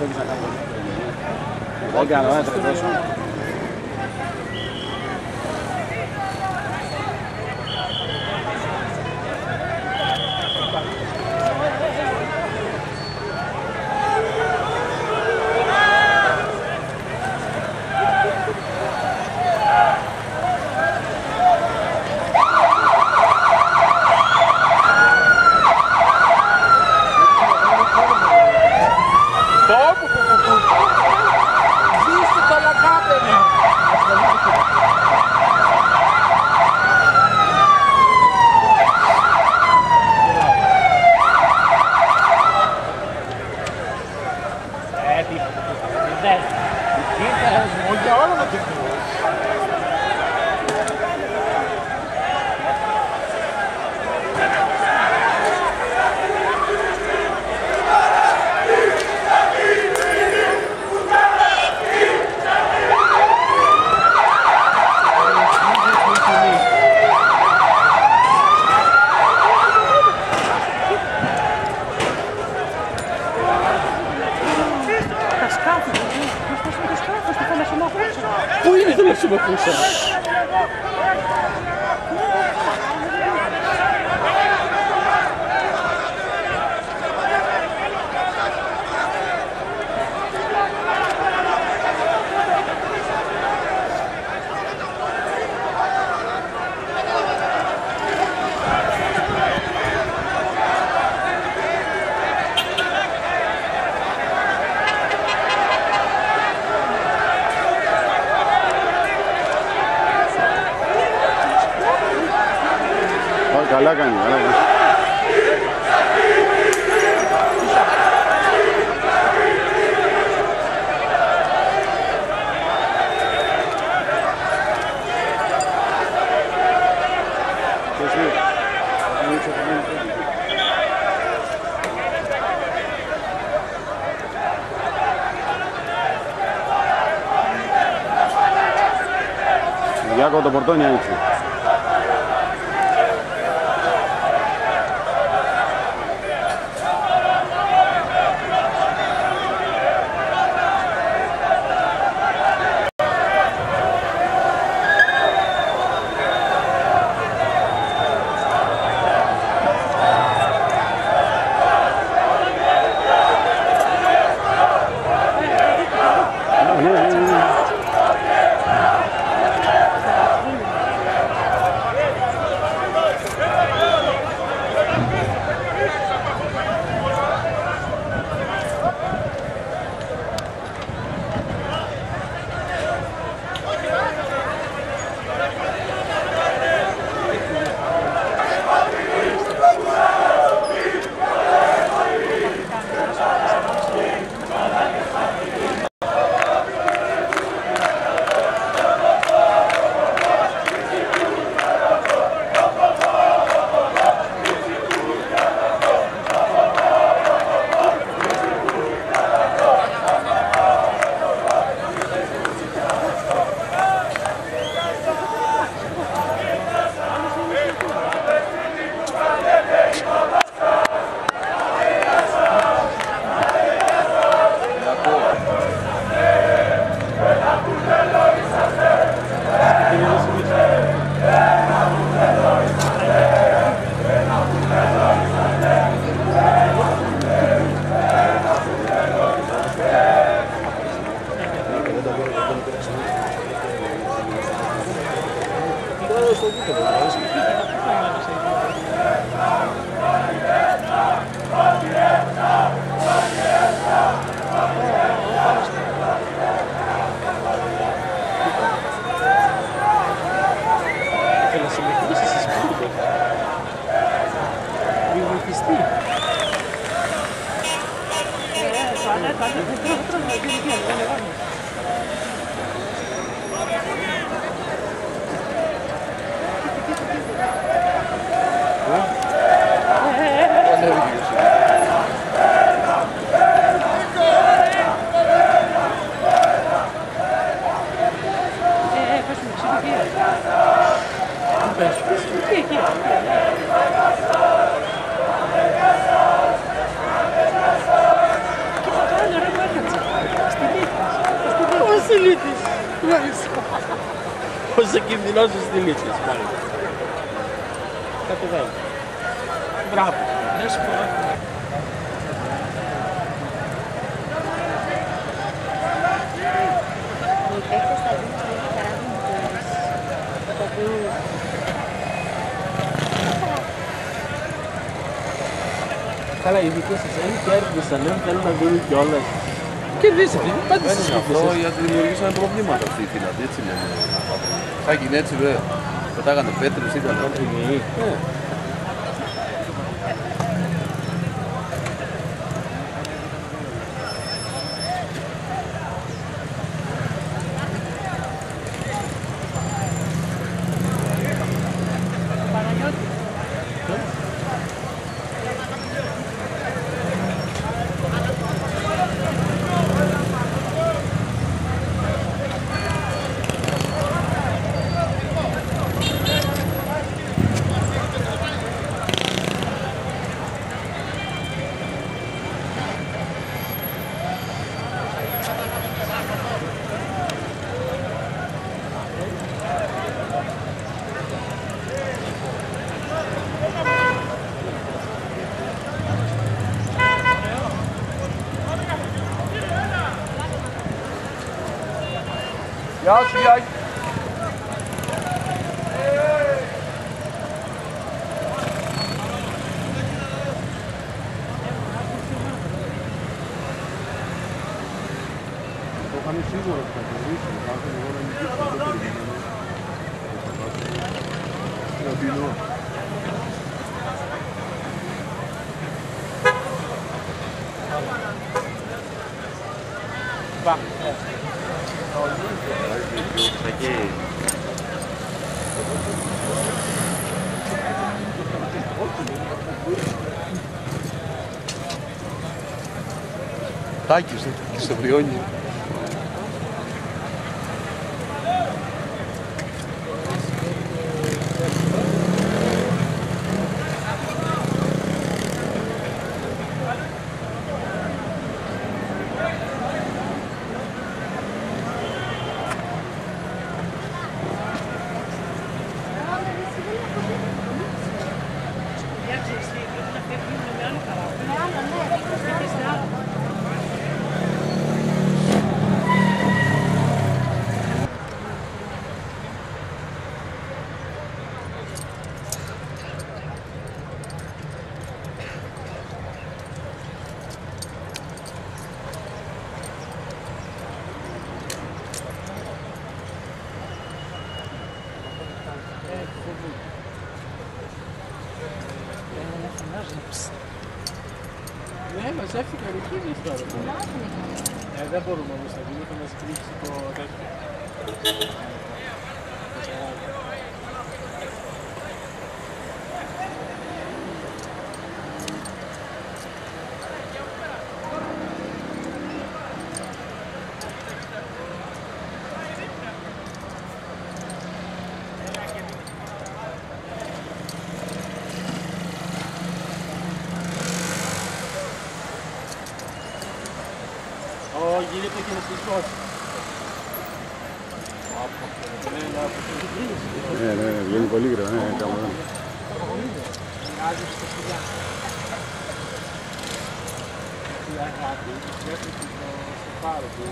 Δεν κάνω, δεν τρεβέσω. Πού είναι το λεξιμοπούσα? Καλά κάνει, καλά κάνει. Γιάκο το πορτόνι άνοιξε. Κοίτα, τώρα είναι ωραίο που έκατσα. Πώς θα κινδυνώσεις στη λύση, πάλι. Κάτι μπράβο. Δεν σου πω. Οι παίκτες θα δουν πολύ καράβι Καλά, οι δικοί σας δεν κέρδισαν, δεν θέλουν να δουν κιόλας. Κερδίσατε, πάτε στις Αυτό φίλες. γιατί δημιουργήσαν προβλήματα αυτοί οι φίλοι, έτσι λένε. Θα γίνει έτσι βέβαια. Πετάγανε πέτρες, ήταν. Γεια σου, Γιάκη. Το είχαν σίγουρα ότι θα κερδίσει, κάθε εγώ να νικήσει, δεν το περιμένω. Τάκης, στο βριόνι. Ναι, μας έφυγε ρουκίνες τώρα. Δεν μπορούμε όμως να δούμε, θα μας κρύψει το τέτοιο. Γίνεται και νηστικός. Ναι, βγαίνει πολύ γρήγορα, ναι, κάπου εδώ. Άζεψε το σκουλιά. Η αγάπη μέχρι το στεφάρο του